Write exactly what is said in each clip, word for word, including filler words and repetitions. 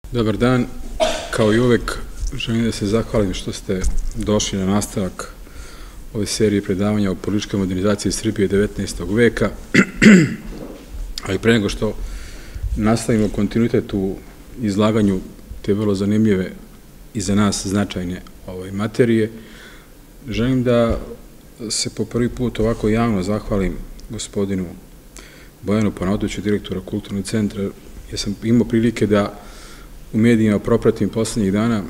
Dobar dan, kao i uvek želim da se zahvalim što ste došli na nastavak ove serije predavanja o političkoj modernizaciji Srbije devetnaestog veka, ali pre nego što nastavimo kontinuitet u izlaganju te vrlo zanimljive i za nas značajne materije, želim da se po prvi put ovako javno zahvalim gospodinu Bojanu Panaotoviću, direktora Kulturnog centra, jer sam imao prilike da u medijima propratim poslednjih dana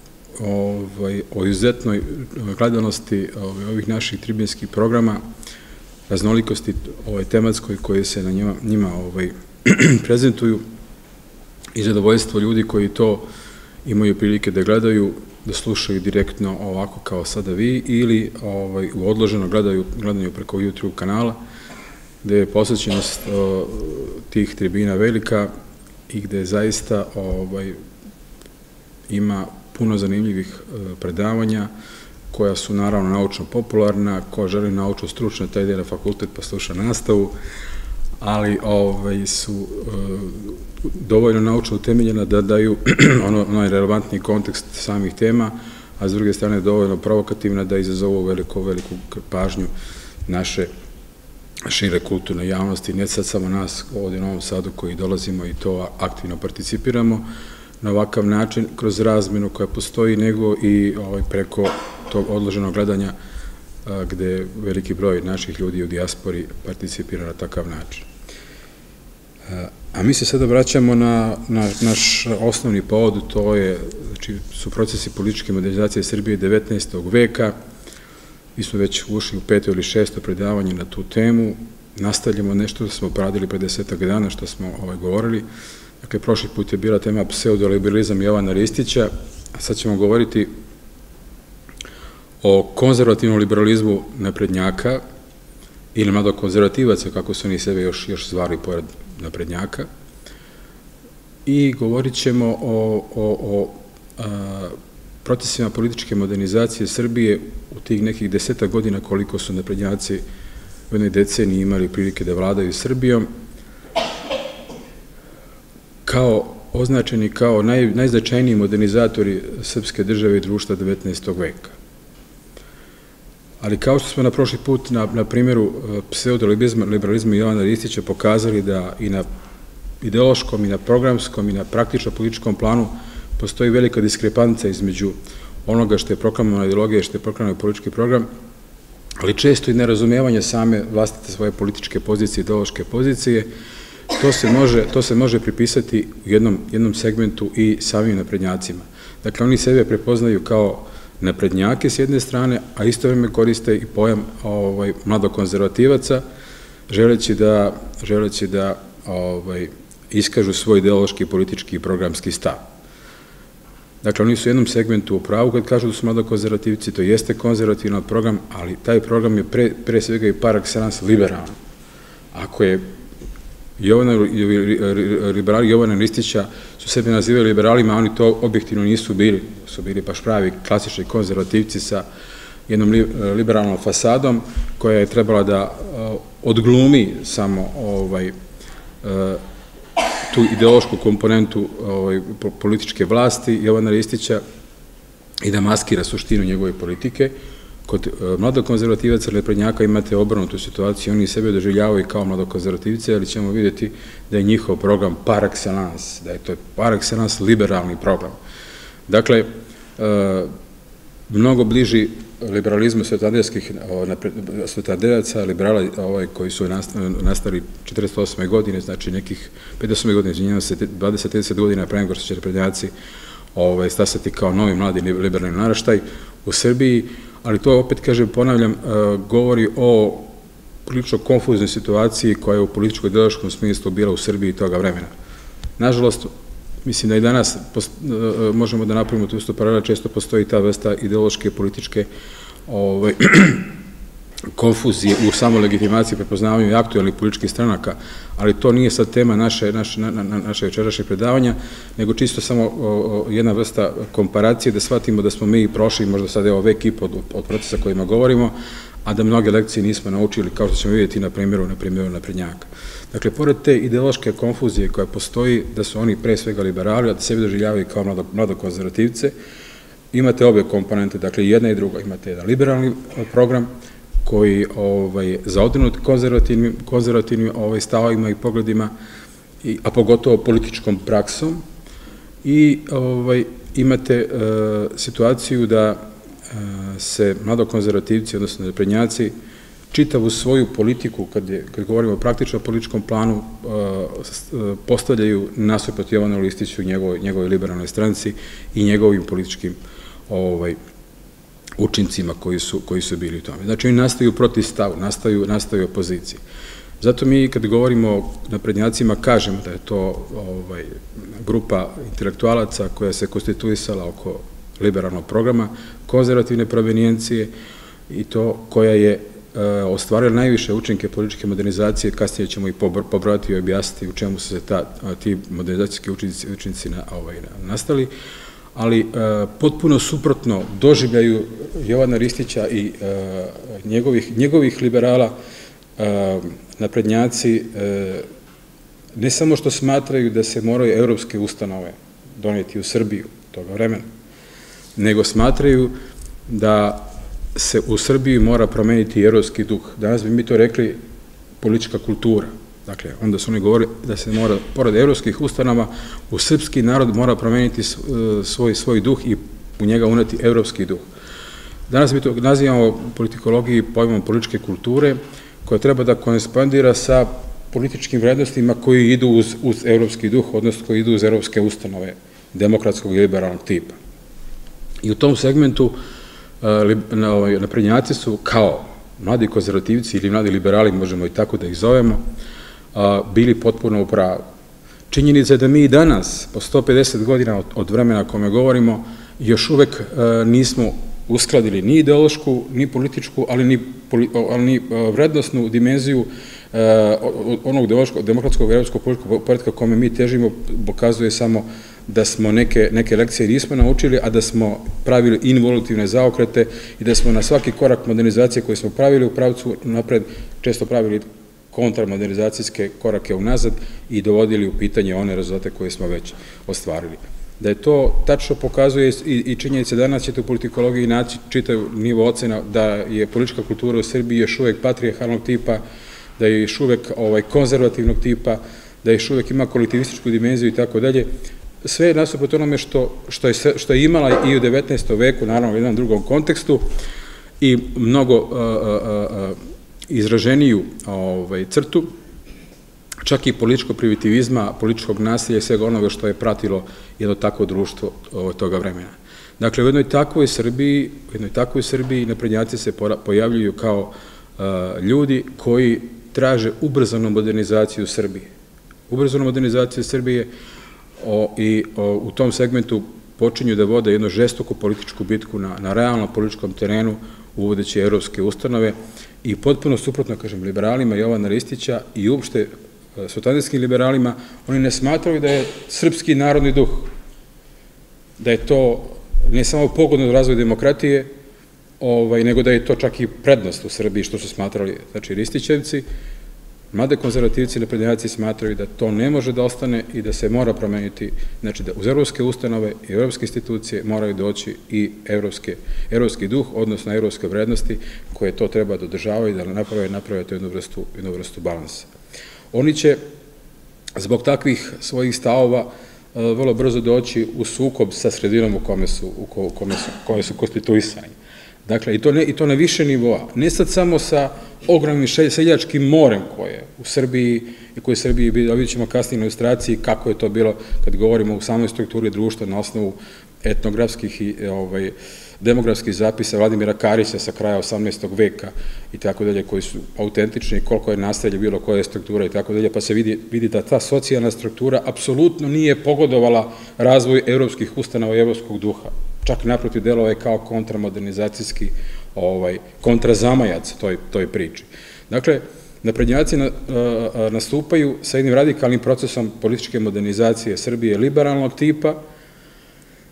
o izuzetnoj gledanosti ovih naših tribinskih programa, raznolikosti tematskoj koje se na njima prezentuju i zadovoljstvo ljudi koji to imaju prilike da gledaju, da slušaju direktno ovako kao sada vi ili u odloženo gledanju preko YouTube kanala, gde je posvećenost tih tribina velika i gde zaista ima puno zanimljivih predavanja koja su naravno naučno popularna, ko želi naučno stručno, taj ide na fakultet pa sluša nastavu, ali su dovoljno naučno utemeljena da daju onaj relevantni kontekst samih tema, a s druge strane dovoljno provokativna da izazovu veliku, veliku pažnju naše šire kulturne javnosti, ne sad samo nas ovdje u Novom Sadu koji dolazimo i to aktivno participiramo na ovakav način kroz razmenu koja postoji, nego i preko tog odloženog gledanja gde veliki broj naših ljudi u dijaspori participira na takav način. A mi se sada vraćamo na naš osnovni povod, to je, znači, su procesi političke modernizacije Srbije devetnaestog veka. Mi smo već ušli u peto ili šesto predavanje na tu temu, nastavljamo nešto da smo poradili pre desetak dana što smo govorili. Dakle, prošli put je bila tema pseudoliberalizam Jovana Ristića, a sad ćemo govoriti o konzervativnom liberalizmu naprednjaka ili mladokonzervativaca, kako su oni sebe još zvali pored naprednjaka, i govorit ćemo o procesima političke modernizacije Srbije u tih nekih desetak godina koliko su naprednjaci u jednoj deceniji imali prilike da vladaju Srbijom, kao označeni kao najznačajniji modernizatori srpske države i društva devetnaestog veka. Ali kao što smo na prošli put na primjeru pseudoliberalizma Jovana Ristića pokazali da i na ideološkom i na programskom i na praktično političkom planu postoji velika diskrepanca između onoga što je proklamovana ideologija i što je proklamovan politički program, ali često i nerazumevanje same vlastite svoje političke pozicije, ideološke pozicije, to se može pripisati u jednom segmentu i samim naprednjacima. Dakle, oni sebe prepoznaju kao naprednjake s jedne strane, a istovremeno koriste i pojam mladokonzervativaca, želeći da iskažu svoj ideološki, politički i programski stav. Dakle, oni su u jednom segmentu u pravu kad kažu da su mladokonzervativci, to jeste konzervativan program, ali taj program je pre svega i par excellence liberalan. Ako je liberali Jovana Ristića su sebe nazivali liberalima, a oni to objektivno nisu bili, su bili baš pravi klasični konzervativci sa jednom liberalnom fasadom koja je trebala da odglumi samo tu ideološku komponentu političke vlasti Jovana Ristića i da maskira suštinu njegove politike. Kod mladokonzervativaca ili naprednjaka imate obrnutu situaciju, oni sebe doživljavaju kao mladokonzervativce, ali ćemo vidjeti da je njihov program par excellence, da je to par excellence liberalni program. Dakle, mnogo bliži liberalizmu svetaderaca, liberala koji su nastali četrdeset osme godine, znači nekih pedeset osme godine, izvinjavam se, dvadeset do trideset godina pre nego što će naprednjaci stasati kao novi mladi liberalni naraštaj u Srbiji, ali to opet, kažem, ponavljam, govori o prilično konfuznoj situaciji koja je u političko-ideološkom smislu bila u Srbiji toga vremena. Nažalost, mislim da i danas možemo da napravimo tu isto paralelu, često postoji ta vrsta ideološke, političke konfuzije u samolegitimaciji, prepoznavanju i aktualnih političkih stranaka, ali to nije sad tema naše večerašnje predavanja, nego čisto samo jedna vrsta komparacije da shvatimo da smo mi prošli možda sad evo vek i po od procesa kojima govorimo, a da mnoge lekcije nismo naučili, kao što ćemo vidjeti na primjeru, na primjeru naprednjaka. Dakle, pored te ideološke konfuzije koja postoji, da su oni pre svega liberali, a da sebe doživljavaju kao mladokonzervativce, imate obe komponente, dakle, jedna i druga. Imate jedan liberalni program koji zaodrenut konzervativnim stavovima i pogledima, a pogotovo političkom praksom, i imate situaciju da se mladokonzervativci, odnosno naprednjaci, čitavu svoju politiku, kad govorimo o praktičnom političkom planu, postavljaju nasuprot Jovanu Listiću, njegovoj liberalnoj stranci i njegovim političkim učincima koji su bili u tome. Znači, oni nastaju protiv stavu, nastaju opozicije. Zato mi, kad govorimo o naprednjacima, kažemo da je to grupa intelektualaca koja se konstituisala oko liberalnog programa, konzervativne provenijencije, i to koja je ostvarila najviše učinke političke modernizacije. Kasnije ćemo i pobrojati i objasniti u čemu su se ti modernizacijski učinci nastali, ali potpuno suprotno doživljaju Jovana Ristića i njegovih liberala. Naprednjaci ne samo što smatraju da se moraju evropske ustanove doneti u Srbiju toga vremena, nego smatraju da se u Srbiji mora promeniti evropski duh. Danas bi mi to rekli politička kultura. Dakle, onda su oni govorili da se mora, pored evropskih ustanova, u srpski narod mora promeniti svoj duh i u njega uneti evropski duh. Danas mi to nazivamo politikologiji pojmom političke kulture, koja treba da korespondira sa političkim vrednostima koji idu uz evropski duh, odnosno koji idu uz evropske ustanove demokratskog i liberalnog tipa. I u tom segmentu naprednjaci su kao mladi konzervativci ili mladi liberali, možemo i tako da ih zovemo, bili potpuno u pravu. Činjenica je da mi i danas, po sto pedeset godina od vremena o kome govorimo, još uvek nismo uskladili ni ideološku, ni političku, ali ni vrednostnu dimenziju onog demokratskog i evropskog političkog poretka kome mi težimo. Pokazuje samo da smo neke lekcije nismo naučili, a da smo pravili involutivne zaokrete i da smo na svaki korak modernizacije koje smo pravili u pravcu napred često pravili kontramodernizacijske korake unazad i dovodili u pitanje one rezultate koje smo već ostvarili. Da je to tačno pokazuje i činjenica danas ćete u politikologiji naći čitav nivo ocena da je politička kultura u Srbiji još uvek patrijarhalnog tipa, da je još uvek konzervativnog tipa, da još uvek ima kolektivističku dimenziju i tako dalje. Sve je nasuprot onome što je imala i u devetnaestom veku, naravno u jednom drugom kontekstu, i mnogo izraženiju crtu, čak i političkog primitivizma, političkog nasilja i svega onoga što je pratilo jedno takvo društvo toga vremena. Dakle, u jednoj takvoj Srbiji, u jednoj takvoj Srbiji naprednjaci se pojavljuju kao ljudi koji traže ubrzanu modernizaciju Srbije. Ubrzanu modernizaciju Srbije i u tom segmentu počinju da vode jednu žestoku političku bitku na realnom političkom terenu, uvodeći evropske ustanove i potpuno suprotno, kažem, liberalima Jovana Ristića i uopšte sotanijskim liberalima, oni ne smatraju da je srpski narodni duh, da je to ne samo pogodno za razvoj demokratije, nego da je to čak i prednost u Srbiji, što su smatrali, znači, Ristićevci. Mlade konzervativci i naprednjaci smatraju da to ne može da ostane i da se mora promeniti, znači da uz evropske ustanove i evropske institucije moraju doći i evropski duh, odnosno evropske vrednosti koje to treba da održavaju i da naprave to jednu vrstu balansa. Oni će zbog takvih svojih stavova vrlo brzo doći u sukob sa sredinom u kome su konstituisani. Dakle, i to na više nivoa, ne sad samo sa ogromnim seljačkim morem koje u Srbiji i koje u Srbiji, vidjet ćemo kasnije na ilustraciji kako je to bilo kad govorimo u samoj strukturi društva na osnovu etnografskih i demografskih zapisa Vladimira Karića sa kraja osamnaestog veka i tako dalje, koji su autentični, koliko je naselje bilo, koja je struktura i tako dalje, pa se vidi da ta socijalna struktura apsolutno nije pogodovala razvoj evropskih ustanova i evropskog duha. Čak naprotiv delova je kao kontramodernizacijski kontrazamajac toj priči. Dakle, naprednjaci nastupaju sa jednim radikalnim procesom političke modernizacije Srbije liberalnog tipa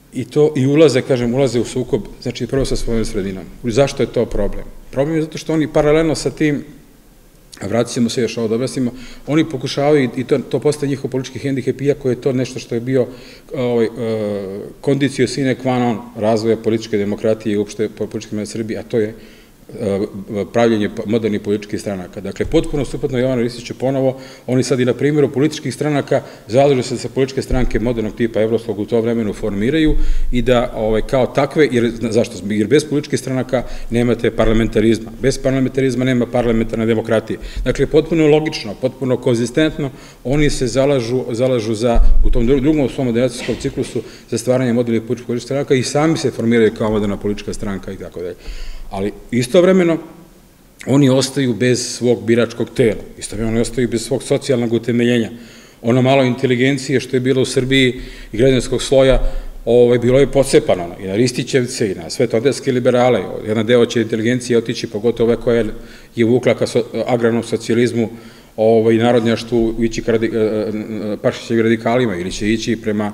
i to, i ulaze, kažem, ulaze u sukob, znači prvo sa svojom sredinom. Zašto je to problem? Problem je zato što oni paralelno sa tim, a vratit ćemo se još ovo da objasnimo, oni pokušavaju, i to, to postaje njihov politički hendikep, iako je to nešto što je bio ovaj, kondicio sine qua non razvoja političke demokratije i uopšte političke demokratije Srbije, a to je pravljenje modernih političkih stranaka. Dakle, potpuno suprotno Jovanu Ristiću ponovo, oni sad i na primjeru političkih stranaka zalažu se da se političke stranke modernog tipa evropskog u to vremenu formiraju i da kao takve, jer zašto? Jer bez političkih stranaka nemate parlamentarizma. Bez parlamentarizma nema parlamentarne demokratije. Dakle, potpuno logično, potpuno konzistentno, oni se zalažu, zalažu za, u tom drugom svom modernizacijskom ciklusu za stvaranje modernih političkih stranaka i sami se formiraju kao moderna politička stranka i tako dalje. Ali istovremeno oni ostaju bez svog biračkog tela, istovremeno oni ostaju bez svog socijalnog utemeljenja. Ono malo inteligencije što je bilo u Srbiji i građanskog sloja, bilo je pocepano i na Ristićevce i na svetoderske liberale. Jedan deo će inteligencije otići, pogotovo ove koja je vukla ka agrarnom socijalizmu i narodnjaštvu, ići ka Pašićevim radikalima ili će ići prema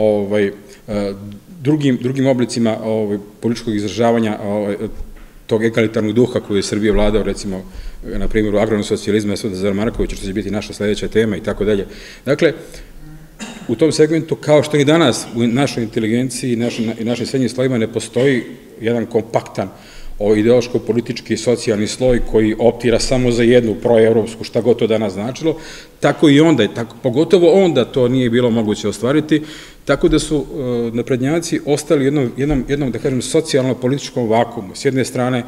drugim oblicima političkog izražavanja tog egalitarnog duha koji je Srbije vladao, recimo, na primjeru agrarnog socijalizma Svetozara Markovića, što će biti naša sledeća tema i tako dalje. Dakle, u tom segmentu, kao što i danas u našoj inteligenciji i našim srednjim slojima ne postoji jedan kompaktan ideološko-politički socijalni sloj koji optira samo za jednu proevropsku, šta god to danas značilo, tako i onda, pogotovo onda to nije bilo moguće ostvariti, tako da su naprednjaci ostali jednom, da kažem, socijalno-političkom vakumu. S jedne strane,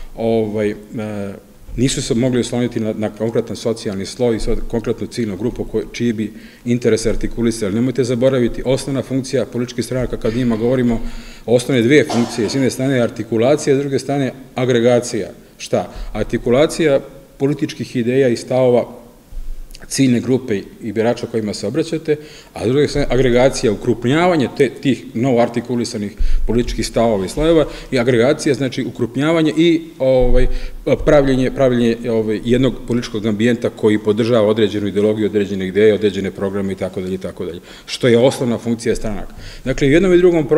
nisu se mogli osloniti na konkretan socijalni sloj i konkretnu ciljnu grupu čiji bi interese artikulisali. Nemojte zaboraviti, osnovna funkcija političkih stranaka, kad njima govorimo o osnovne dve funkcije, s jedne strane artikulacija, s druge strane agregacija. Šta? Artikulacija političkih ideja i stavova ciljne grupe i birača kojima se obraćate, a s druge strane agregacija, ukrupnjavanje tih novo artikulisanih političkih stavova i slojeva i agregacija, znači ukrupnjavanje i pravljenje jednog političkog ambijenta koji podržava određenu ideologiju, određene ideje, određene programe i tako dalje i tako dalje, što je osnovna funkcija stranaka. Dakle, u jednom i drugom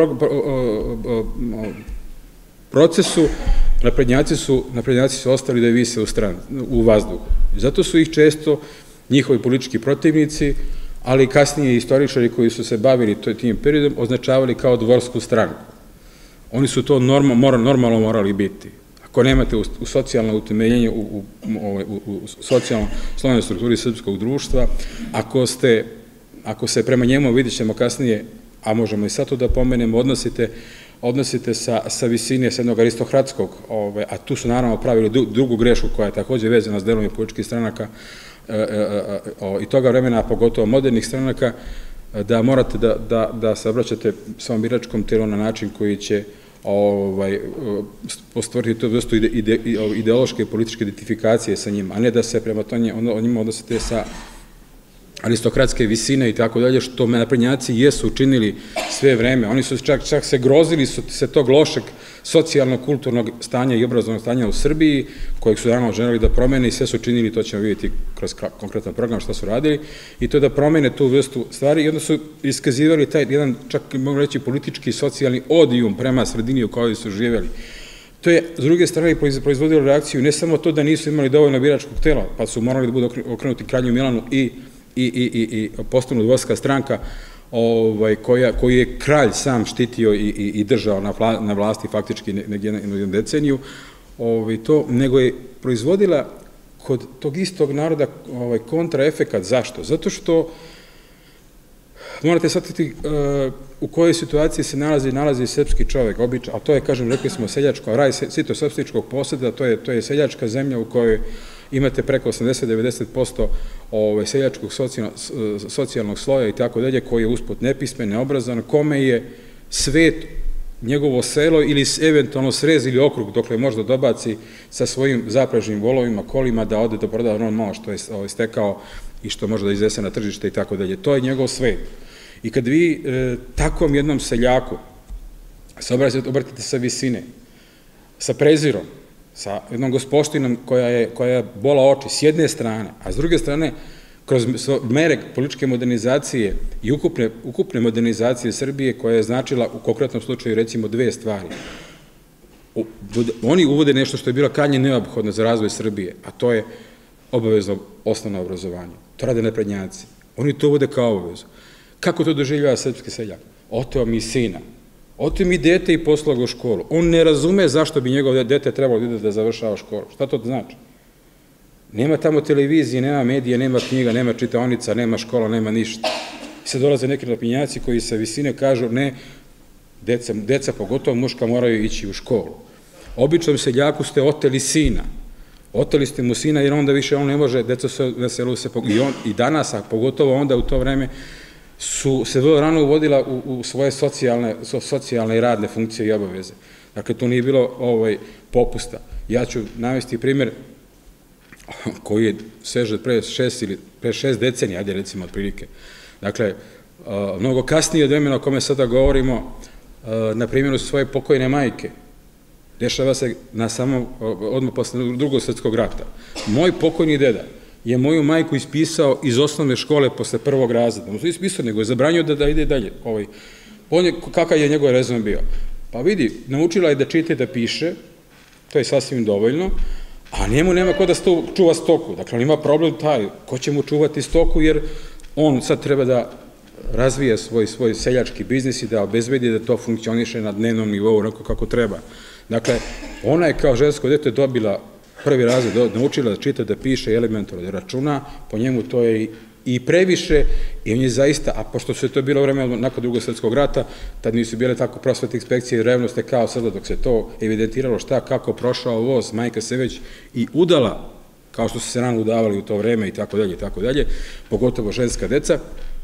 procesu naprednjaci su ostali da vise u vazduhu. Zato su ih često njihovi politički protivnici, ali i kasnije istoričari koji su se bavili tim periodom, označavali kao dvorsku stranku. Oni su to normalno morali biti. Ako nemate u socijalno utemeljenje, u socijalno slovnoj strukturi srpskog društva, ako se prema njemu, vidjet ćemo kasnije, a možemo i sad to da pomenemo, odnosite sa visine s jednog aristokratskog, a tu su naravno pravili drugu grešku koja je takođe vezana s delovima političkih stranaka i toga vremena, a pogotovo modernih stranaka, da morate da se obraćate svom biračkom telu na način koji će postvoriti tu vrstu ideološke i političke identifikacije sa njima, a ne da se prema o njima odnosite sa aristokratske visine i tako dalje, što naprednjaci jesu učinili sve vreme. Oni su čak se grozili se tog lošeg socijalno-kulturnog stanja i obrazovnog stanja u Srbiji, kojeg su naravno želeli da promene i sve su učinili, to ćemo vidjeti kroz konkretan program šta su radili, i to da promene tu vrstu stvari i onda su iskazivali taj jedan, čak mogu reći, politički socijalni odijum prema sredini u kojoj su živjeli. To je, s druge strane, proizvodilo reakciju ne samo to da nisu imali dovoljno biračkog tela, pa su morali da budu okrenuti kralju Milanu i i postanu dvorska stranka koju je kralj sam štitio i držao na vlasti faktički jednu deceniju, nego je proizvodila kod tog istog naroda kontraefekat. Zašto? Zato što morate shvatiti u kojoj situaciji se nalazi nalazi srpski čovek, običan, a to je, kažem, rekli smo, seljačko, raj sito-srpstičkog poseda, to je seljačka zemlja u kojoj imate preko osamdeset do devedeset posto seljačkog socijalnog sloja i tako dalje, koji je usput nepismen, neobrazan, kome je svet, njegovo selo ili eventualno srez ili okrug, dokle možda dobaci sa svojim zapražnim volovima, kolima, da ode da proda ono malo što je stekao i što može da iznese na tržište i tako dalje. To je njegov svet. I kad vi takvom jednom seljaku se obratite sa visine, sa prezirom, sa jednom gospodinom koja je bola oči s jedne strane, a s druge strane kroz mere političke modernizacije i ukupne, ukupne modernizacije Srbije, koja je značila u konkretnom slučaju recimo dve stvari. Oni uvode nešto što je bilo krajnje neophodno za razvoj Srbije, a to je obavezno osnovno obrazovanje. To rade naprednjaci. Oni to uvode kao obavezu. Kako to doživljava srpski seljak? Oteo mi sina. Oteo mi dete i poslao ga u školu. On ne razume zašto bi njegov dete trebalo da, da završava školu. Šta to znači? Nema tamo televizije, nema medija, nema knjiga, nema čitaonica, nema škola, nema ništa. I sad dolaze neki naprednjaci koji sa visine kažu ne, deca, deca pogotovo muška moraju ići u školu. Običnom seljaku ste oteli sina. Oteli ste mu sina jer onda više on ne može, deca se veselu se, i, on, i danas, a pogotovo onda u to vreme, su se vrlo rano uvodila u, u svoje socijalne, socijalne i radne funkcije i obaveze. Dakle, to nije bilo ovaj, popusta. Ja ću navesti primjer koji je seže pre šest ili pre šest decenija, ajde recimo otprilike. Dakle, mnogo kasnije od vremena o kome sada govorimo, na primjeru svoje pokojne majke, dešava se na samom, odmah posle drugog svjetskog rata. Moj pokojni deda je moju majku ispisao iz osnovne škole posle prvog razreda. On se ispisao, nego je zabranio da, da ide dalje. Ovaj. On je, kakav je njegov rezon bio? Pa vidi, naučila je da čita i da piše, to je sasvim dovoljno, a njemu nema ko da sto, čuva stoku. Dakle, on ima problem taj, ko će mu čuvati stoku, jer on sad treba da razvije svoj, svoj seljački biznis i da obezbedi da to funkcioniše na dnevnom nivou, onako kako treba. Dakle, ona je kao žensko dete dobila prvi razred, naučila da čita, da piše elementarno, da računa, po njemu to je i previše, i on je zaista, a pošto se to bilo vreme nakon drugog svjetskog rata, tad nisu bile tako prosvetne inspekcije i revnosti kao sada dok se to evidentiralo šta, kako prošao voz, majka se već i udala, kao što su se rano udavali u to vreme i tako dalje i tako dalje, pogotovo ženska deca.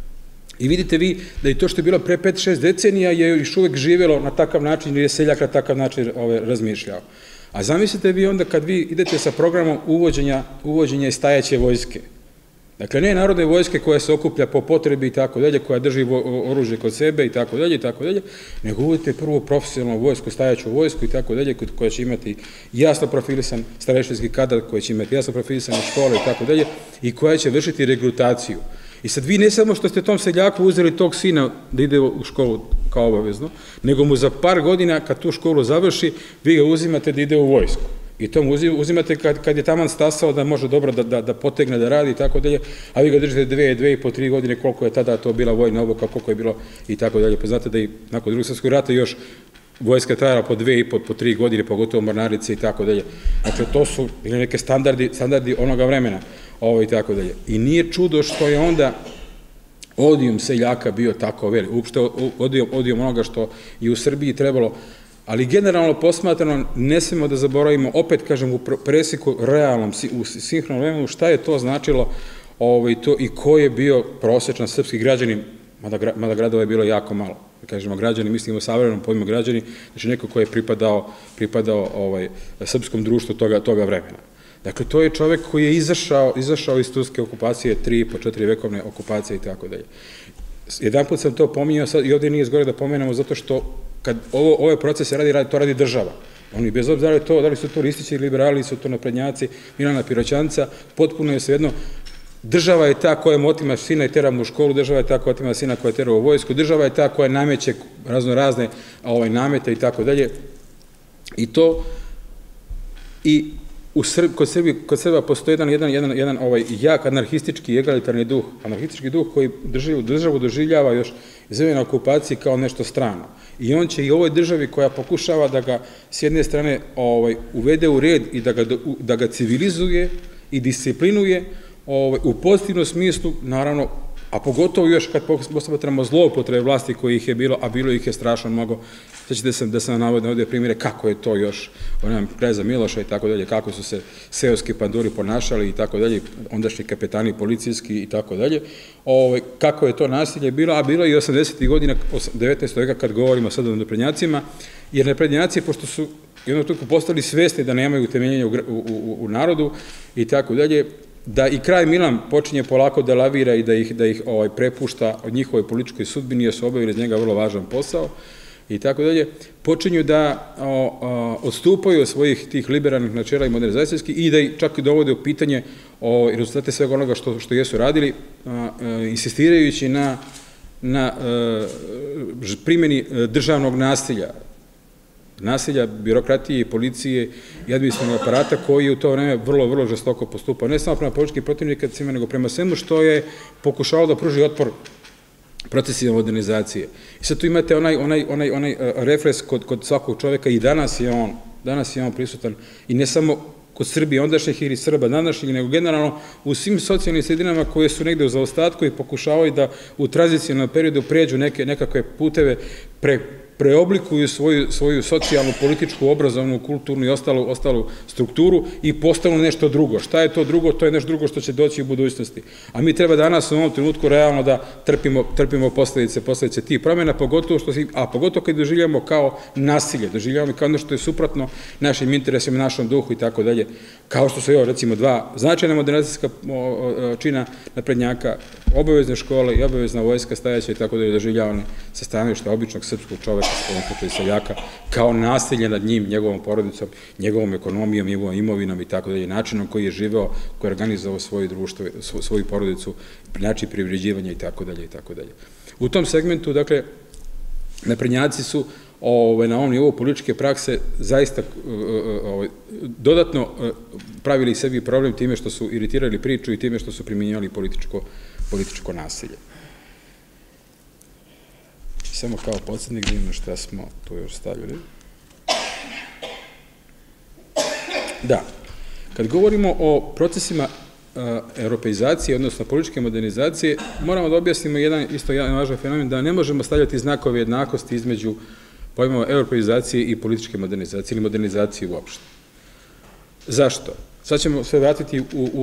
I vidite vi da i to što je bilo pre pet šest decenija je još uvek živjelo na takav način, ili je seljak na takav način razmišljao. A zamislite vi onda kad vi idete sa programom uvođenja, uvođenja i stajaće vojske. Dakle, ne narodne vojske koja se okuplja po potrebi i tako dalje, koja drži oružje kod sebe i tako dalje i tako dalje, nego uvodite prvo profesionalnu vojsku, stajaću vojsku i tako dalje, koja će imati jasno profilisan starešinski kadar, koja će imati jasno profilisane škole i tako dalje, i koja će vršiti regrutaciju. I sad vi ne samo što ste tom seljaku uzeli tog sina da ide u školu kao obavezno, nego mu za par godina kad tu školu završi, vi ga uzimate da ide u vojsku. I to mu uzimate kad, kad je taman stasao da može dobro da, da, da potegne, da radi i tako dalje, a vi ga držite dve, dve i po tri godine koliko je tada to bila vojna obuka, koliko je bilo i tako dalje. Pa znate da i nakon drugog svjetskog rata još vojska trajala po dve i po, po tri godine, pogotovo mornarice i tako dalje. Dakle, to su ili neke standardi, standardi onoga vremena. Ovo i tako dalje. I nije čudo što je onda odijum seljaka bio tako velik, uopšte odijum, odijum onoga što je u Srbiji trebalo, ali generalno posmatrano ne smemo da zaboravimo, opet kažem u presjeku realnom, u sinhronom vremenu, šta je to značilo ovaj, to, i ko je bio prosječan srpski građanin, mada, mada gradova je bilo jako malo. Kažemo građani, mislimo o savremenom pojmu građani, znači neko ko je pripadao, pripadao ovaj, srpskom društvu toga, toga vremena. Dakle, to je čovek koji je izašao, izašao iz turske okupacije, tri po četiri vekovne okupacije i tako dalje. Jedan put sam to pominjao sad, i ovdje nije zgore da pomenemo, zato što kad ovo, ove procese radi, radi, to radi država. Oni bez obzira da li, to, da li su to listići, liberali, su to naprednjaci, Milana Piroćanca, potpuno je svejedno. Država je ta koja mu otima sina i tera mu u školu, država je ta koja otima sina koja tera u vojsku, država je ta koja nameće razno razne ovaj, namete i tako dalje. I to, i u Srb, kod, Srbi, kod Srba postoji jedan, jedan, jedan, jedan ovaj, jak anarhistički egalitarni duh, anarhistički duh koji državu, državu doživljava još iz vremena okupacije kao nešto strano. I on će i ovoj državi koja pokušava da ga s jedne strane ovaj, uvede u red i da ga, da ga civilizuje i disciplinuje ovaj, u pozitivnom smislu, naravno, a pogotovo još kad posmatramo zloupotrebe vlasti koji ih je bilo, a bilo ih je strašno mnogo. Svećate se da sam navodno ovdje primjere kako je to još, onam Kneza Miloša i tako dalje, kako su se seoski panduri ponašali i tako dalje, ondašnji kapetani policijski i tako dalje, kako je to nasilje bilo, a bilo i osamdesetih godina, devetnaestog veka kad govorimo sad o naprednjacima, jer naprednjaci, pošto su jednom trenutku postali svesni da nemaju utemeljenja u, u, u narodu i tako dalje, da i kraj Milan počinje polako da lavira i da ih, da ih ovaj, prepušta od njihovoj političkoj sudbini, jer su obavili iz njega vrlo važan posao. i tako dalje, počinju da odstupaju od svojih tih liberalnih načela i modernizacijskih i da ih čak i dovode u pitanje o rezultate svega onoga što jesu radili, insistirajući na primjeni državnog nasilja, nasilja, birokratije, policije i administrativnog aparata koji je u to vreme vrlo, vrlo žestoko postupao. Ne samo prema političkim protivnicima, nego prema svemu što je pokušao da pruži otpor procesima modernizacije. I sad tu imate onaj refleks kod svakog čoveka i danas je on, danas je on prisutan i ne samo kod Srbije ondašnjih ili Srba današnjih, nego generalno u svim socijalnim sredinama koje su negde u zaostatku i pokušavaju da u tranzicionalnom periodu pređu nekakve puteve, preoblikuju svoju socijalnu, političku, obrazovnu, kulturnu i ostalu strukturu i postanu nešto drugo. Šta je to drugo? To je nešto drugo što će doći u budućnosti. A mi treba danas u ovom trenutku realno da trpimo posljedice, posljedice tih promjena, a pogotovo kad doživljamo kao nasilje, doživljamo kao nešto je suprotno našim interesima, našom duhu i tako dalje. Kao što su, evo, recimo, dva značajna modernizacijska čina naprednjaka, obavezne škole i obavezna vojska stajaća i tako dalje, doživljavane sa stanovišta običnog srpskog čoveka, u ovom slučaju seljaka, kao nasilje nad njim, njegovom porodicom, njegovom ekonomijom, njegovom imovinom i tako dalje, načinom koji je živeo, koji je organizovao svoje društvo, svoju porodicu, način privređivanja i tako dalje i tako dalje. U tom segmentu, dakle, naprednjaci su na ovom nivou političke prakse zaista dodatno pravili sebi problem time što su iritirali priču i time što su primjenjivali političko nasilje. Samo kao podsjetnik da imamo šta smo tu još stavili. Da, kad govorimo o procesima europeizacije, odnosno političke modernizacije, moramo da objasnimo jedan isto jedan važan fenomen, da ne možemo stavljati znakove jednakosti između pojmova europeizacije i političke modernizacije ili modernizacije uopšte. Zašto? Sad ćemo se vratiti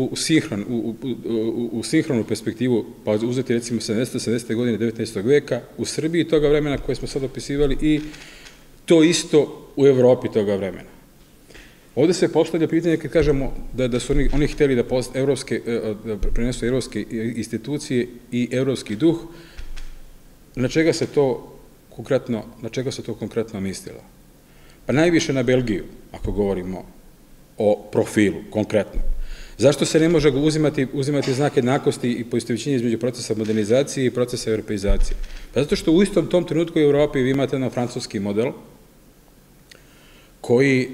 u sinhronu perspektivu, pa uzeti recimo sedamdesete, sedamdesete godine devetnaestog veka u Srbiji toga vremena koje smo sad opisivali i to isto u Evropi toga vremena. Ovde se postavlja pitanje kad kažemo da su oni hteli da prenesu evropske institucije i evropski duh, na čega se to konkretno, na čega se to konkretno mislilo? Pa najviše na Belgiju, ako govorimo o profilu, konkretno. Zašto se ne može uzimati znak jednakosti i poistovećenja između procesa modernizacije i procesa europeizacije? Pa zato što u istom tom trenutku u Evropi vi imate jedan francuski model koji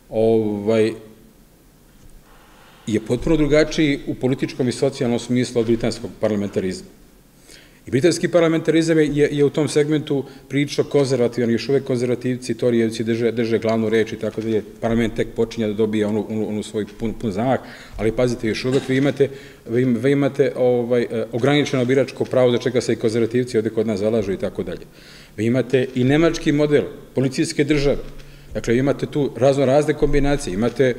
je potpuno drugačiji u političkom i socijalnom smislu od britanskog parlamentarizma. I britanski parlamentarizam je u tom segmentu prilično konzervativan, još uvek konzervativci, torijevci drže glavnu reč i tako dalje, parlament tek počinja da dobija onu svoj pun zamak, ali pazite, još uvek vi imate ograničeno biračko pravo za čega se i konzervativci ovde kod nas zalažu i tako dalje. Vi imate i nemački model policijske države, dakle imate tu razno razne kombinacije, imate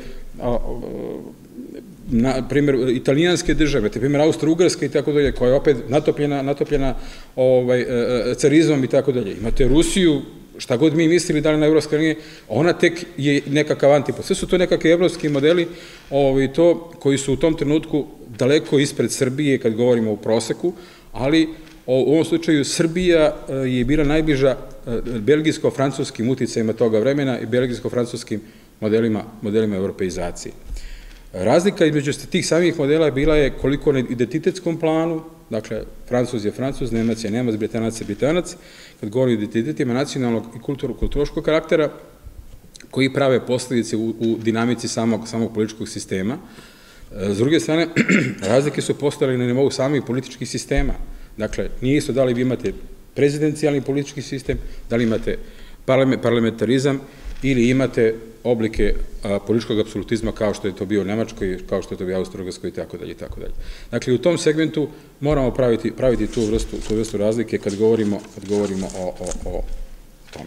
na primjer italijanske države, na primjer Austro-Ugarska i tako dalje, koja je opet natopljena carizmom i tako dalje. Imate Rusiju, šta god mi mislili da li na Evropska unija, ona tek je nekakav antipod. Sve su to nekakvi evropski modeli koji su u tom trenutku daleko ispred Srbije kad govorimo o proseku, ali u ovom slučaju Srbija je bila najbliža belgijsko-francuskim uticajima toga vremena i belgijsko-francuskim modelima europeizacije. Razlika između tih samih modela bila je koliko na identitetskom planu, dakle, Francuz je Francuz, Nemac je Nemac, Britanac je Britanac, kad govorimo o identitetima nacionalnog i kulturološkog karaktera, koji prave posljedice u dinamici samog političkog sistema. S druge strane, razlike su postojale na nivou samih političkih sistema. Dakle, nije isto da li vi imate prezidencijalni politički sistem, da li imate parlamentarizam ili imate oblike političkog apsolutizma kao što je to bio u Nemačkoj, kao što je to bio u Austro-Ugarskoj i tako dalje i tako dalje. Dakle, u tom segmentu moramo praviti tu vrstu razlike kad govorimo o tom.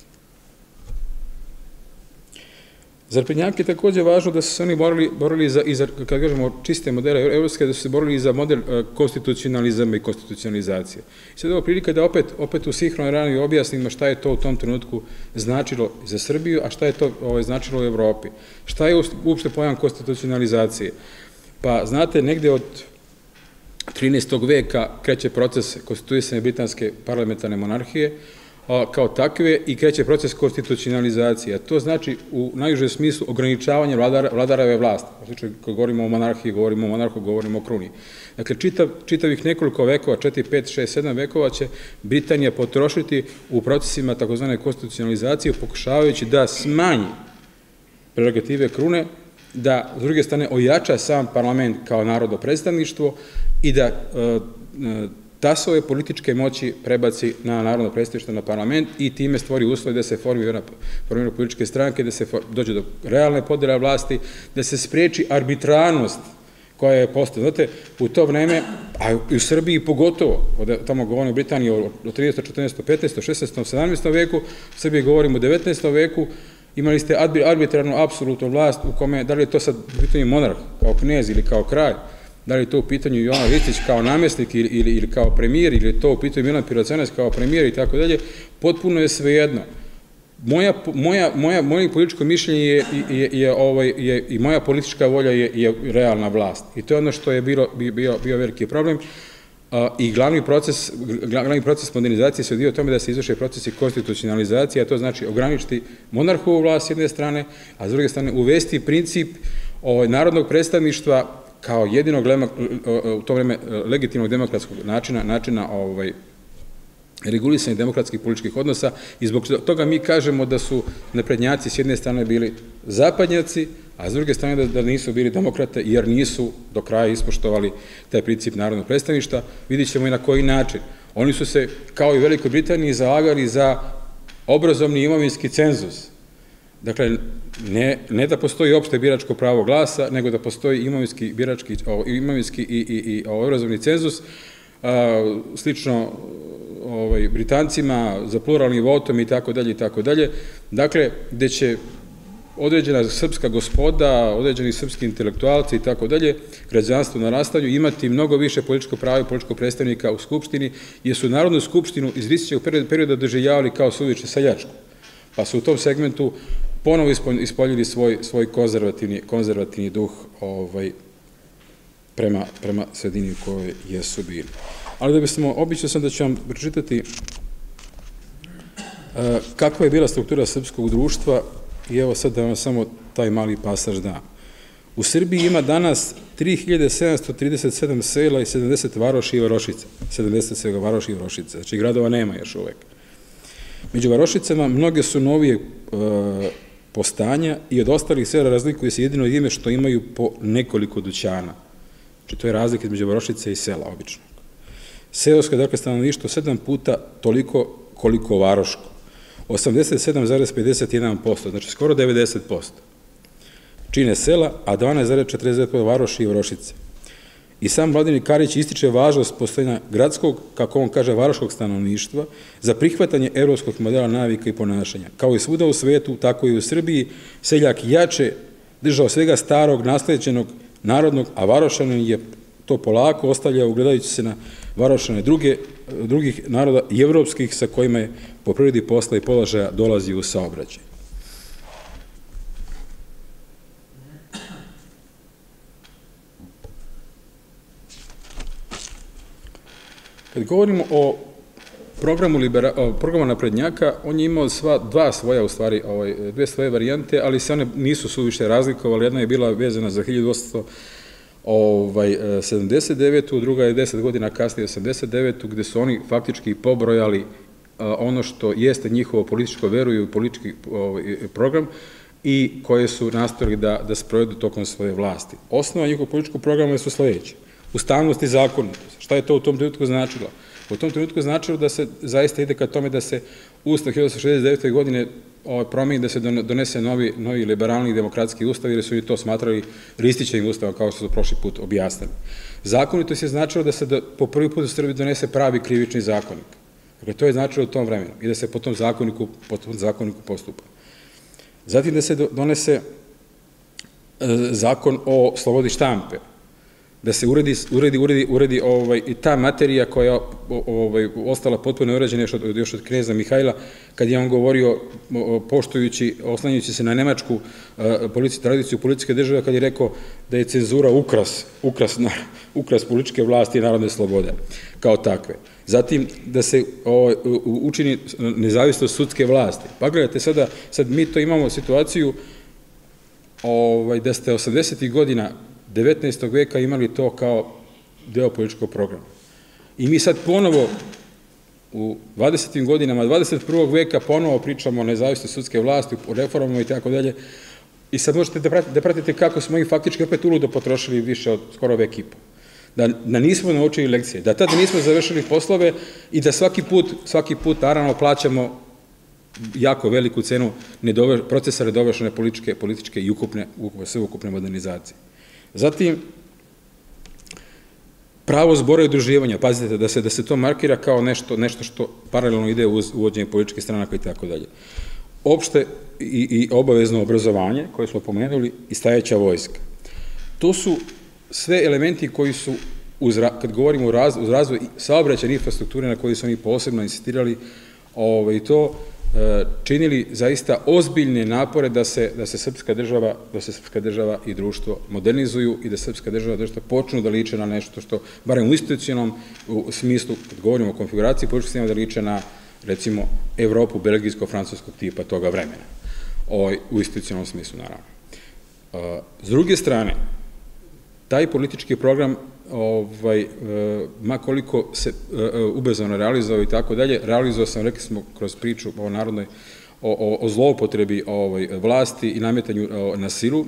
Za naprednjake je takođe važno da su se oni borili za, kad kažemo čiste modele evropske, da su se borili za model konstitucionalizama i konstitucionalizacije. I sad je ovo prilika da opet u sinhronoj rani objasnimo šta je to u tom trenutku značilo za Srbiju, a šta je to značilo u Evropi. Šta je uopšte pojam konstitucionalizacije? Pa, znate, negde od trinaestog veka kreće proces konstituisanja britanske parlamentarne monarhije, kao takve i kreće proces konstitucionalizacije. To znači u najužem smislu ograničavanje vladarave vlasti. U slučaju kad govorimo o monarhiji, govorimo o monarhu, govorimo o kruni. Dakle, čitavih nekoliko vekova, četiri, pet, šest, sedam vekova će Britanija potrošiti u procesima takozvane konstitucionalizacije, pokušavajući da smanji prerogative krune, da s druge strane ojača sam parlament kao narodno predstavništvo i da tasove političke moći prebaci na narodno predstavništvo, na parlament i time stvori uslove da se formiraju političke stranke, da se dođe do realne podele vlasti, da se spreči arbitrarnost koja je postala. Znate, u to vreme, a i u Srbiji pogotovo, tamo govorimo o Britaniji o trinaestom, četrnaestom, petnaestom, šesnaestom, sedamnaestom veku, u Srbiji govorimo o devetnaestom veku, imali ste arbitrarnu, apsolutnu vlast u kome, da li je to sad u pitanju monarh, kao knez ili kao kralj, da li je to u pitanju Jovan Ristić kao namestnik ili kao premijer, ili je to u pitanju Milan Pirocenac kao premijer i tako dalje, potpuno je svejedno. Moje političko mišljenje i moja politička volja je realna vlast. I to je ono što je bio veliki problem. I glavni proces modernizacije se odio tome da se izvrše procesi konstitucionalizacije, a to znači ograničiti monarhovu vlast s jedne strane, a s druge strane uvesti princip narodnog predstavništva kao jedinog u to vreme legitimnog demokratskog načina, načina regulisanja demokratskih političkih odnosa i zbog toga mi kažemo da su naprednjaci s jedne strane bili zapadnjaci, a s druge strane da nisu bili demokrate jer nisu do kraja ispoštovali taj princip narodnog predstavništva. Vidjet ćemo i na koji način. Oni su se, kao i u Velikoj Britaniji, zalagali za obrazovni imovinski cenzus. Dakle, ne da postoji opšte biračko pravo glasa, nego da postoji imovinski i obrazovni cenzus, slično Britancima za pluralnim votom i tako dalje i tako dalje. Dakle, gde će određena srpska gospoda, određeni srpski intelektualci i tako dalje, građanstvo na rastanju, imati mnogo više političko pravo i političkog predstavnika u Skupštini, jer su Narodnu skupštinu iz Ristićevog perioda doživljavali kao suviše seljačku. Pa su u tom segmentu ponovo ispoljili svoj konzervativni duh prema sredini u kojoj jesu bili. Ali da bismo, obično sam da ću vam pročitati kakva je bila struktura srpskog društva i evo sad da vam samo taj mali pasaž dam. U Srbiji ima danas tri hiljade sedamsto trideset sedam sela i sedamdeset varoši i varošica. sedamdeset sela varoši i varošica, znači gradova nema još uvek. Među varošicama mnoge su novije postanja i od ostalih sela razlikuju se jedino ime što imaju po nekoliko dućana. Znači to je razlika između varošice i sela obično. Seosko, dakle, stanovništvo sedam puta toliko koliko varoško. osamdeset sedam zarez pedeset jedan posto, znači skoro devedeset posto. Čine sela, a dvanaest zarez četrdeset devet posto varoši i varošice. I sam Vladimir Karić ističe važnost postojanja gradskog, kako on kaže, varoškog stanovništva za prihvatanje evropskog modela navika i ponašanja. Kao i svuda u svetu, tako i u Srbiji, seljak jače držao svega starog, nasleđenog, narodnog, a varošanin je to polako ostavljao ugledajući se na varošane drugih naroda i evropskih sa kojima je po prirodi posla i položaja dolazi u saobraćaj. Kad govorimo o programu naprednjaka, on je imao dva svoja, u stvari, dve svoje varijante, ali se one nisu suviše razlikovali. Jedna je bila vezana za hiljadu osamsto sedamdeset devetu. druga je deset godina kasnije, osamdeset devetu. gde su oni faktički pobrojali ono što jeste njihovo političko veru i politički program i koje su nastojali da sprovedu tokom svoje vlasti. Osnova njihovog političkog programa su sledeće: ustavnost i zakonitost. Šta je to u tom trenutku značilo? U tom trenutku značilo da se zaista ide ka tome da se Ustav hiljadu osamsto šezdeset devete. godine promeni, da se donese novi liberalni demokratski ustav, jer su oni to smatrali Ristićevim ustavom, kao što su prošli put objasnili. Zakonitost je značilo da se po prvi put u Srbiji donese pravi krivični zakonik. Dakle, to je značilo u tom vremenu i da se po tom zakoniku postupa. Zatim da se donese zakon o slobodi štampe. da se uredi, uredi, uredi, uredi ovaj, i ta materija koja je ovaj, ostala potpuno urađena još od, još od kneza Mihajla, kad je on govorio, poštujući, oslanjujući se na nemačku uh, tradiciju političke države, kad je rekao da je cenzura ukras, ukras, na, ukras političke vlasti i narodne slobode, kao takve. Zatim, da se ovaj, učini nezavisnost sudske vlasti. Pa gledajte, sada, sad mi to imamo situaciju ovaj, da ste osamdesetih godina devetnaestog veka imali to kao deo političkog programa. I mi sad ponovo u dvadesetim godinama dvadeset prvog veka ponovo pričamo o nezavisnosti sudske vlasti, o reformama i tako dalje. I sad možete da pratite, da pratite kako smo i faktički opet uludo potrošili više od skoro vek i po. Da, da nismo naučili lekcije, da tada nismo završili poslove i da svaki put, svaki put naravno plaćamo jako veliku cenu nedove, procesa nedovršene političke, političke i ukupne, ukupne, sveukupne modernizacije. Zatim, pravo zbora i udruživanja, pazite da se, da se to markira kao nešto, nešto što paralelno ide uz uvođenje političkih stranaka i tako dalje. Opšte i, i obavezno obrazovanje, koje smo pomenuli, i stajeća vojska. To su sve elementi koji su, uz, kad govorimo o raz, uz razvoj saobraćajne infrastrukture na koji smo mi posebno insistirali, ovaj, to činili zaista ozbiljne napore da se, da se srpska država, da se srpska država i društvo modernizuju i da srpska država i društvo počnu da liče na nešto što, barem u institucionalnom smislu, kad govorimo o konfiguraciji političkog sistema, da liče na, recimo, Evropu belgijsko-francuskog tipa toga vremena. O, u institucionalnom smislu, naravno. S druge strane, taj politički program, ovaj, ma koliko se ubrzano realizovao i tako dalje, realizovao sam, rekli smo, kroz priču o narodnoj, o, o zloupotrebi ovaj, vlasti i nametanju na silu.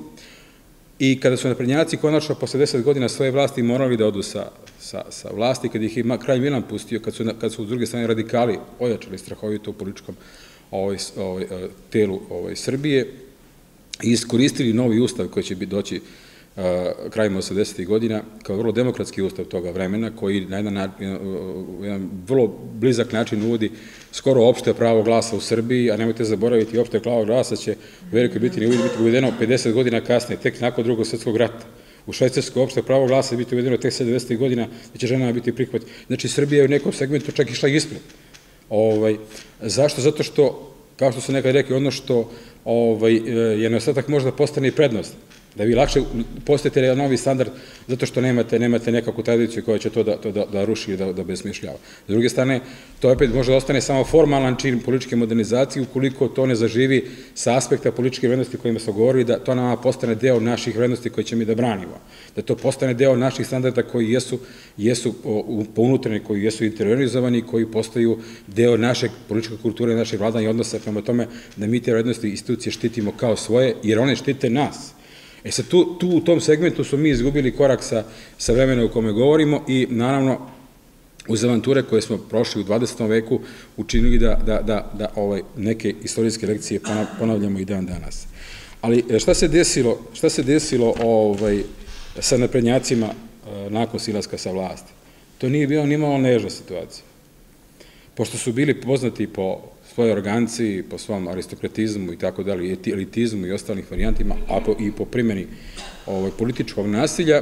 I kada su naprednjaci konačno posle deset godina svoje vlasti morali da odu sa, sa, sa vlasti, kad ih je kralj Milan pustio, kad su, kad su s druge strane radikali ojačali strahovito u političkom ovaj, ovaj, telu ovaj, Srbije i iskoristili novi ustav koji će bi doći krajem osamdesetih godina, kao vrlo demokratski ustav toga vremena, koji na jedan, jedan vrlo blizak način uvodi skoro opšte pravo glasa u Srbiji, a nemojte zaboraviti, opšte pravo glasa će u Velikoj biti uvedeno pedeset godina kasnije, tek nakon drugog svjetskog rata. U Švajcarskoj opšte pravo glasa biti uvedeno tek sedamdesetih godina, da će ženama biti prihvaćeno. Znači, Srbija je u nekom segmentu čak išla ispred. Ovaj, zašto? Zato što, kao što su nekad rekli, ono što ovaj, je nedostatak možda postane i prednost. Da vi lakše postavite novi standard zato što nemate, nemate nekakvu tradiciju koja će to da, to da, da ruši i da, da besmišljava. S druge strane, to opet može da ostane samo formalan čin političke modernizacije ukoliko to ne zaživi sa aspekta političke vrednosti kojima smo govorili, da to nama postane deo naših vrednosti koje ćemo mi da branimo. Da to postane deo naših standarda koji jesu, jesu po unutrašnji, koji jesu interiorizovani, koji postaju deo naše političke kulture, našeg vladanja i odnosa prema tome da mi te vrednosti institucije štitimo kao svoje, jer one štite nas. E sad, tu, tu u tom segmentu su mi izgubili korak sa, sa vremena u kome govorimo i naravno uz avanture koje smo prošli u dvadesetom veku učinili da, da, da, da ovaj, neke istorijske lekcije ponavljamo i dan danas. Ali šta se desilo, šta se desilo ovaj, sa naprednjacima nakon silaska sa vlasti? To nije bilo ni malo nežna situacija. Pošto su bili poznati po svojoj organizaciji, po svom aristokratizmu i tako dalje, elitizmu i ostalim varijantima, a po, i po primjeni ovaj, političkog nasilja,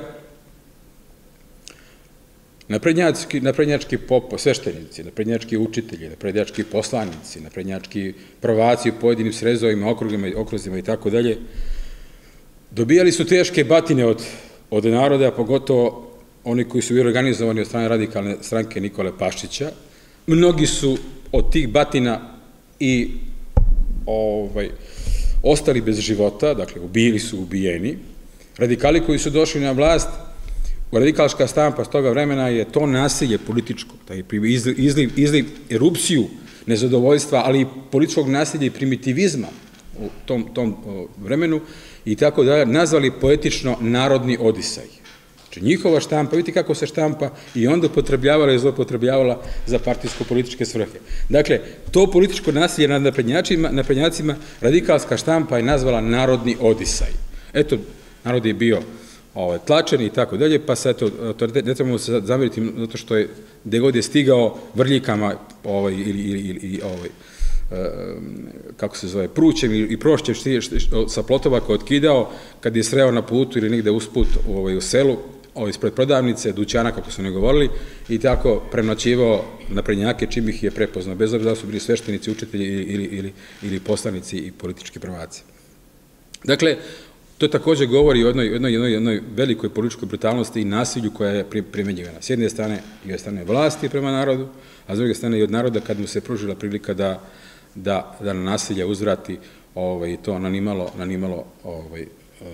naprednjački, naprednjački popo, sveštenici, naprednjački učitelji, naprednjački poslanici, naprednjački prvaci u pojedinim srezovima, okrugima, okruzima i tako dalje, dobijali su teške batine od, od naroda, pogotovo oni koji su bili organizovani od strane radikalne stranke Nikole Pašića. Mnogi su od tih batina i ovaj, ostali bez života, dakle, bili su ubijeni. Radikali koji su došli na vlast, radikalska štampa s toga vremena je to nasilje političko, taj izliv, izliv erupciju nezadovoljstva, ali i političkog nasilja i primitivizma u tom, tom vremenu i tako da nazvali poetično narodni odisaj. Znači, njihova štampa, vidite kako se štampa i onda upotrebljavala i zloupotrebljavala za partijsko-političke svrhe. Dakle, to političko nasilje nad naprednjacima radikalska štampa je nazvala narodni odisaj. Eto, narod je bio ovaj, tlačen i tako dalje, pa se eto, ne trebamo se zameriti zato što je, gde god je stigao vrljikama ovaj, ili, ili, ili ovaj, kako se zove, prućem i prošćem sa plotova koje je otkidao kad je sreo na putu ili negde usput u, ovaj, u selu, ispred prodavnice, dućana, kako su ne govorili, i tako prenoćivao naprednjake čim ih je prepoznao, bez obzira da su bili sveštenici, učitelji ili, ili, ili poslanici i politički prvaci. Dakle, to također govori o jednoj, jednoj, jednoj, jednoj velikoj političkoj brutalnosti i nasilju koja je primenjivana. S jedne strane i od strane vlasti prema narodu, a s druge strane i od naroda kad mu se pružila prilika da, da, da na nasilje uzvrati ovaj, to na nimalo, na nimalo, ovaj, uh,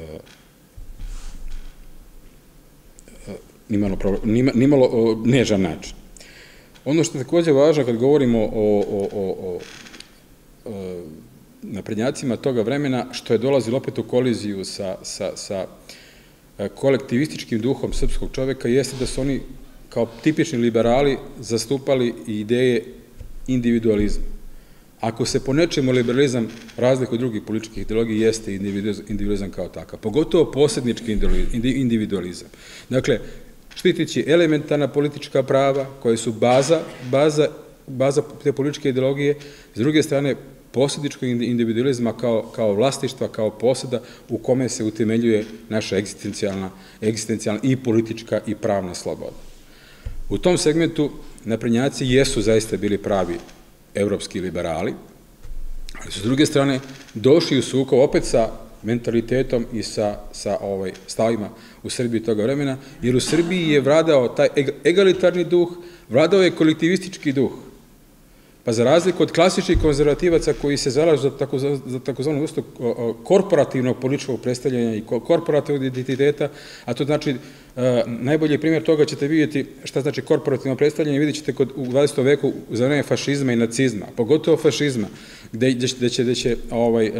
nimalo, nima, nimalo uh, nežan način. Ono što je također važno kad govorimo o, o, o, o uh, naprednjacima toga vremena, što je dolazilo opet u koliziju sa, sa, sa kolektivističkim duhom srpskog čoveka, jeste da su oni kao tipični liberali zastupali ideje individualizma. Ako se po nečemu liberalizam razliku od drugih političkih ideologija jeste individualizam kao takav, pogotovo posrednički individualizam. Dakle, štitići elementarna politička prava koje su baza, baza, baza te političke ideologije, s druge strane posredničkog individualizma kao, kao vlastištva, kao poseda u kome se utemeljuje naša egzistencijalna, egzistencijalna i politička i pravna sloboda. U tom segmentu naprednjaci jesu zaista bili pravi evropski liberali, ali su s druge strane došli u sukob opet sa mentalitetom i sa, sa ovaj, stavima u Srbiji toga vremena, jer u Srbiji je vladao taj egalitarni duh, vladao je kolektivistički duh. Pa za razliku od klasičnih konzervativaca koji se zalažu za takozvanu vrstu korporativnog političkog predstavljanja i korporativnog identiteta, a to znači, najbolji primjer toga ćete vidjeti šta znači korporativno predstavljanje, vidjet ćete kod, u dvadesetom veku za vreme fašizma i nacizma, pogotovo fašizma, gde, gde će, gde će ovaj,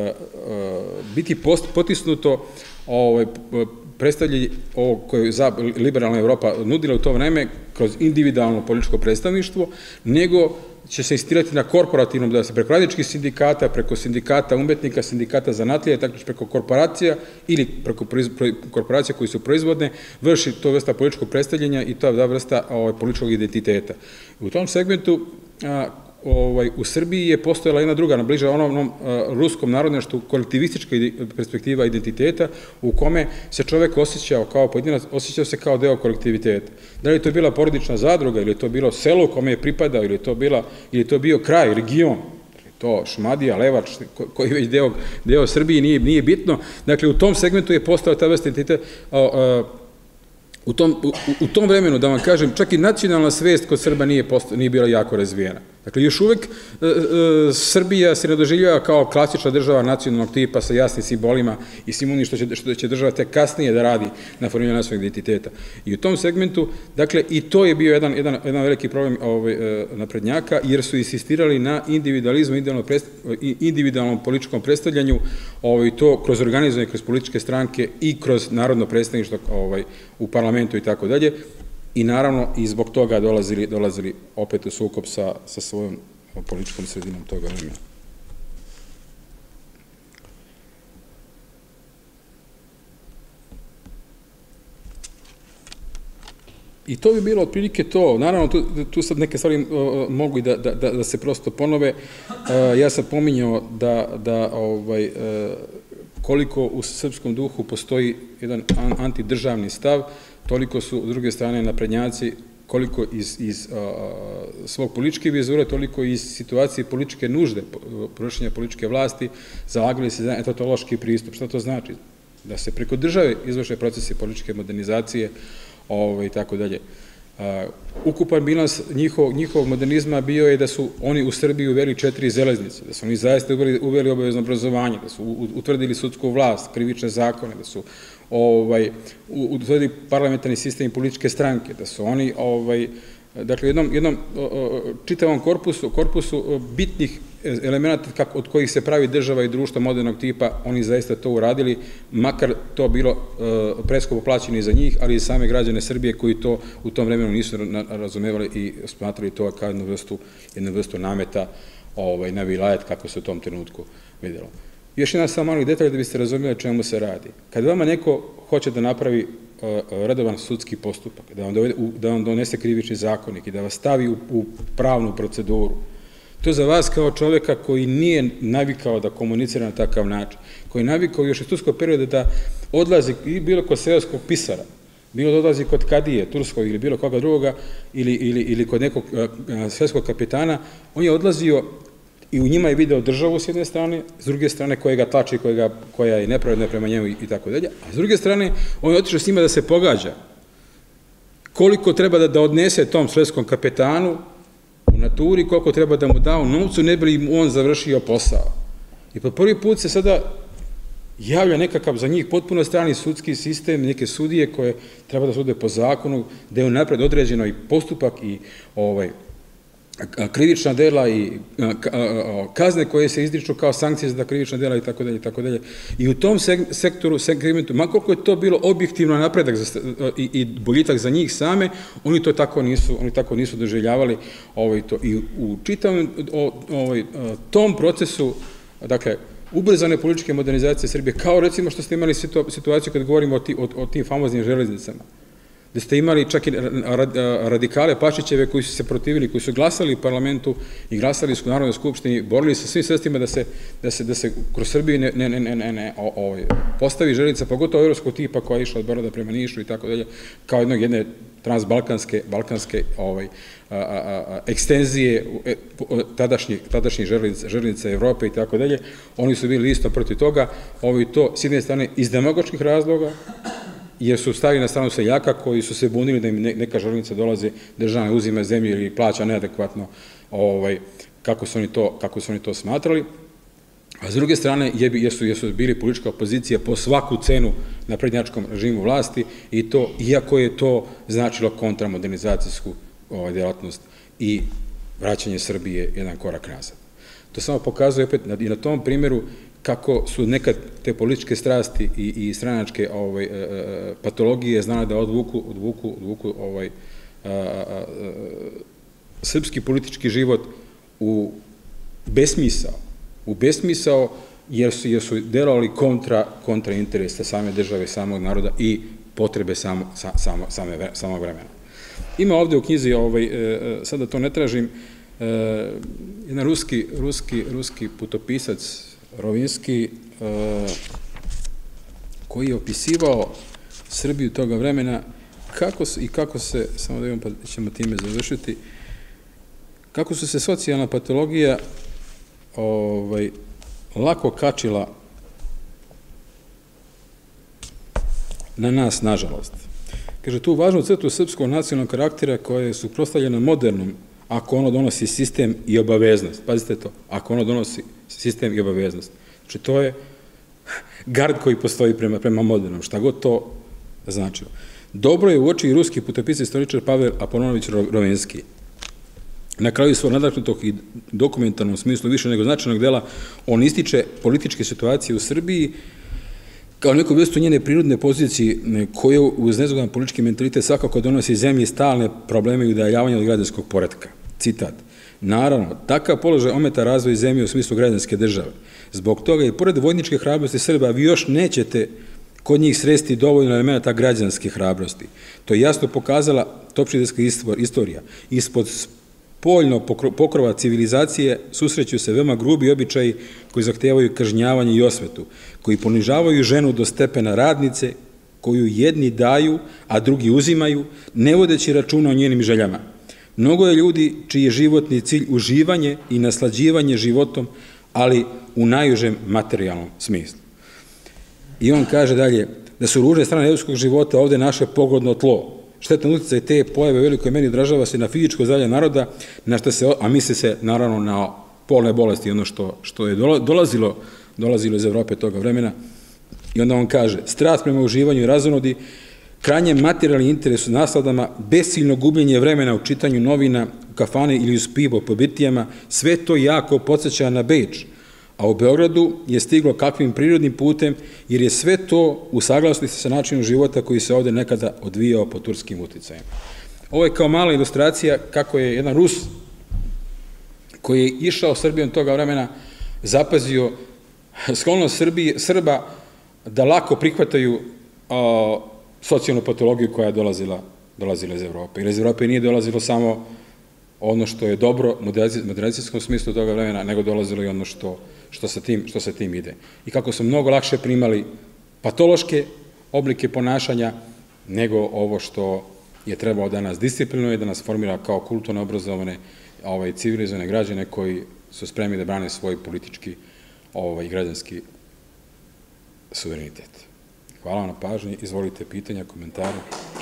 biti post, potisnuto ovaj, predstavljanje ovo koje je liberalna Evropa nudila u to vreme kroz individualno političko predstavništvo, nego će se insistirati na korporativnom, da se preko radničkih sindikata, preko sindikata umetnika, sindikata zanatlija, tako preko korporacija ili preko korporacija koji su proizvodne, vrši to vrsta političkog predstavljanja i ta vrsta ovaj, političkog identiteta. U tom segmentu a, ovaj, u Srbiji je postojala jedna druga, bliža onom a, ruskom narodnjaštvu, kolektivistička perspektiva identiteta u kome se čovek osjećao kao pojedinac, osjećao se kao deo kolektiviteta. Da li je to bila porodična zadruga, ili je to bilo selo u kome je pripadao, ili je to, bila, ili je to bio kraj, region, to Šumadija, Levač, koji je već deo, deo Srbije, nije, nije bitno. Dakle, u tom segmentu je postao ta vrsta identiteta. U tom, u, u tom vremenu, da vam kažem, čak i nacionalna svest kod Srba nije, posto, nije bila jako razvijena. Dakle, još uvek e, e, Srbija se ne doživljava kao klasična država nacionalnog tipa sa jasnim simbolima i svim onim što će, što će država tek kasnije da radi na formiranju nacionalnog identiteta. I u tom segmentu, dakle, i to je bio jedan, jedan, jedan veliki problem ovaj, e, naprednjaka, jer su insistirali na individualizmu, individualnom političkom predstavljanju, ovaj, to kroz organizovanje, kroz političke stranke i kroz narodno predstavništvo ovaj, u parlamentu i tako dalje. I naravno i zbog toga dolazili, dolazili opet u sukob sa, sa svojom političkom sredinom toga vremena. I to bi bilo otprilike to. Naravno, tu, tu sad neke stvari uh, mogu i da, da, da se prosto ponove. Uh, ja sam pominjao da, da ovaj, uh, koliko u srpskom duhu postoji jedan antidržavni stav, toliko su, s druge strane, naprednjaci, koliko iz, iz a, svog političke vizure, toliko iz situacije političke nužde, prošljenja političke vlasti, zalagali se za etnološki pristup. Šta to znači? Da se preko države izvrše procesi političke modernizacije ovaj, i tako dalje. Ukupan bilans njihov, njihovog modernizma bio je da su oni u Srbiji uveli četiri železnice, da su oni zaista uveli, uveli obavezno obrazovanje, da su utvrdili sudsku vlast, krivične zakone, da su ovaj, utvrdili parlamentarni sistem i političke stranke, da su oni ovaj, dakle, jednom, jednom čitavom korpusu, korpusu bitnih elemenata od kojih se pravi država i društvo modernog tipa, oni zaista to uradili, makar to bilo preskupo plaćeno i za njih, ali i same građane Srbije koji to u tom vremenu nisu razumevali i smatrali to kao jednu vrstu, jednu vrstu nameta ovaj, na vilajet, kako se u tom trenutku vidjelo. Još jedan samo mali detalj da biste razumjeli čemu se radi. Kad vama neko hoće da napravi redovan sudski postupak, da vam, dovede, da vam donese krivični zakonik i da vas stavi u, u pravnu proceduru, to za vas kao čoveka koji nije navikao da komunicira na takav način, koji je navikao još iz turskog perioda da odlazi i bilo kod seoskog pisara, bilo da odlazi kod kadije, turskog ili bilo koga drugoga, ili, ili, ili kod nekog svjetskog kapetana, on je odlazio i u njima je video državu s jedne strane, s druge strane koja ga tlači, koja, koja je nepravedna prema njemu i tako dalje, a s druge strane on je otišao s njima da se pogađa. Koliko treba da, da odnese tom svjetskom kapetanu u naturi, koliko treba da mu da u novcu, ne bi li on završio posao. I po prvi put se sada javlja nekakav za njih potpuno strani sudski sistem, neke sudije koje treba da sude po zakonu, gde je napred određeno i postupak i ovaj, krivična dela i kazne koje se izriču kao sankcije za krivična dela i tako dalje i tako dalje. I u tom sektoru, segmentu, ma koliko je to bilo objektivno napredak i, i boljitak za njih same, oni to tako nisu, oni tako nisu doživljavali ovaj, to. I u čitavom ovaj, tom procesu, dakle, ubrzane političke modernizacije Srbije, kao recimo što ste imali situaciju kad govorimo o, ti, o, o tim famoznim železnicama, gde ste imali čak i radikale Pašićeve koji su se protivili, koji su glasali u parlamentu i glasali u Narodnoj skupštini, borili se svim sredstvima da se, da se, da se kroz Srbiju ne, ne, ne, ne, ne, ne o, o, postavi železnica, pogotovo evropskog tipa koja je išla od Beograda prema Nišu i tako dalje, kao jednog jedne transbalkanske balkanske ovaj, a, a, a, ekstenzije tadašnjih tadašnjih železnica, železnica Evrope i tako dalje. Oni su bili isto protiv toga, ovi to s jedne strane iz demagoških razloga, jer su stavili na stranu seljaka koji su se bunili da im neka železnica dolaze, država uzima zemlju ili plaća neadekvatno, ovaj, kako su oni to, kako su oni to smatrali. A s druge strane, jesu, jesu bili politička opozicija po svaku cenu na prednjačkom režimu vlasti i to, iako je to značilo kontramodernizacijsku ovaj, djelatnost i vraćanje Srbije jedan korak nazad. To samo pokazuje opet i na tom primjeru kako su nekad te političke strasti i, i stranačke ovaj, e, e, patologije znale da odvuku, odvuku, odvuku ovaj, a, a, a, srpski politički život u besmisao, u besmisao jer su, jer su delovali kontra, kontra interesa same države, samog naroda i potrebe samo, sa, samo, same, samog vremena. Ima ovde u knjizi, ovaj, e, sada to ne tražim, e, jedan ruski, ruski, ruski putopisac Rovinski, koji je opisivao Srbiju toga vremena kako i kako se, samo da imam pa ćemo time završiti, kako su se socijalna patologija ovaj, lako kačila na nas, nažalost. Kaže, tu važnu crtu srpskog nacionalnog karaktera koja je suprotstavljena modernom, ako ono donosi sistem i obaveznost. Pazite to, ako ono donosi sistem i obaveznost. Znači, to je gard koji postoji prema, prema modernom, šta god to značilo. Dobro je uočio i ruski putopisac istoričar Pavel Apononović Rovinski. Na kraju svog nadahnutog i dokumentarnom smislu više nego značajnog dela, on ističe političke situacije u Srbiji kao neku vrstu njene prirodne pozicije koje uz nezgodan politički mentalitet svakako donosi zemlji stalne probleme i udaljavanja od građanskog poretka. Citat. Naravno, takav položaj ometa razvoj zemlje u smislu građanske države. Zbog toga i pored vojničke hrabrosti Srba vi još nećete kod njih sresti dovoljno elemenata građanske hrabrosti. To je jasno pokazala topšiderska istorija. Ispod spoljno pokrova civilizacije susreću se veoma grubi običaji koji zahtevaju kažnjavanje i osvetu, koji ponižavaju ženu do stepena radnice, koju jedni daju, a drugi uzimaju, ne vodeći računa o njenim željama. Mnogo je ljudi čiji je životni cilj uživanje i naslađivanje životom, ali u najužem materijalnom smislu. I on kaže dalje, da su ružne strane ljudskog života ovde naše pogodno tlo. Štetan utjecaj te pojave u velikoj meri odražava se na fizičko zdravlje naroda, na što se, a misli se naravno na polne bolesti, ono što, što je dolazilo, dolazilo iz Evrope toga vremena. I onda on kaže, strast prema uživanju i razonodi, krajnje materijalni interes u nasladama, besilno gubljenje vremena u čitanju novina, u kafane ili uz pivo po birtijama, sve to jako podsjeća na Beč, a u Beogradu je stiglo kakvim prirodnim putem, jer je sve to u saglasnosti sa načinom života koji se ovde nekada odvijao po turskim uticajem. Ovo je kao mala ilustracija kako je jedan Rus koji je išao Srbijom toga vremena zapazio sklonost Srba da lako prihvataju socijalnu patologiju koja je dolazila, dolazila iz Evrope. Jer iz Evrope nije dolazilo samo ono što je dobro u modernizacijskom smislu toga vremena, nego dolazilo i ono što, što, sa tim, što sa tim ide. I kako su mnogo lakše primali patološke oblike ponašanja nego ovo što je trebao da nas disciplinuje, da nas formira kao kulturno obrazovane, civilizovane građane koji su spremni da brane svoj politički i građanski suverenitet. Hvala vam na pažnji, izvolite pitanja, komentare.